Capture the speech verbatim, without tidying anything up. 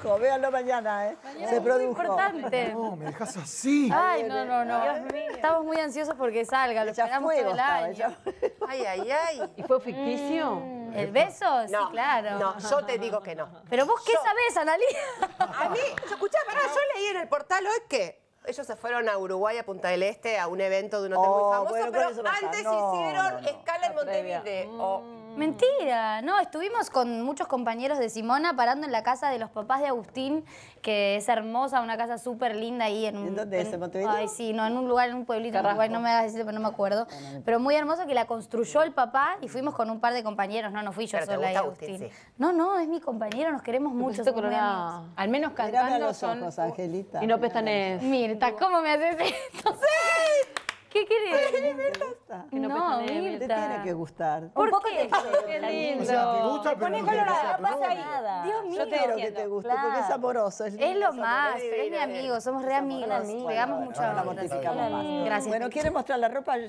produjo, véanlo mañana, ¿eh? Mañana Se es muy produjo. importante. No, me dejas así. Ay, no, no, no. Estamos muy ansiosos porque salga, lo Ella esperamos fuego todo el estaba, año. ella- Ay, ay, ay. ¿Y fue ficticio? Mm, ¿El beso? Sí, No, claro. no, yo te digo que no. Pero vos, ¿qué Yo- sabés, Analía? A mí, yo, escuchá, pará, yo leí en el portal hoy que ellos se fueron a Uruguay, a Punta del Este, a un evento de un hotel Oh, muy famoso, bueno, con pero eso pasa. antes No, hicieron no, no. escala en Montevideo. Oh. Mentira, no, estuvimos con muchos compañeros de Simona parando en la casa de los papás de Agustín, que es hermosa, una casa súper linda ahí en un... ¿En dónde es? ¿En Montevideo? Ay, sí, no, en un lugar, en un pueblito en Carrasco. Uruguay, no me hagas decir, pero no me acuerdo. Pero muy hermoso que la construyó el papá y fuimos con un par de compañeros, no, no fui yo Pero te sola y gusta Agustín. Agustín, sí. No, no, es mi compañero, nos queremos mucho, Pusiste somos muy colorada. amigos. Al menos Mirame a cantando los son... ojos, Angelita. Y no pestañees. Mirta, ¿cómo me haces esto? ¿Qué querés? Que no No, pestañees. Te Mirta. tiene que gustar. ¿Por Un poco qué? te quiero. Qué O sea, te lindo. gusta, pero Poné no quiere que colorada, sea tu pasa ahí. novia. Dios mío. Yo quiero que te guste porque es amoroso. Es, Es lindo, lo es más, amoroso. pero es mi amigo, somos re amigos, Bueno, pegamos bueno, mucho ahora la amor. mortificamos más. Gracias. Bueno, ¿quiere mostrar la ropa?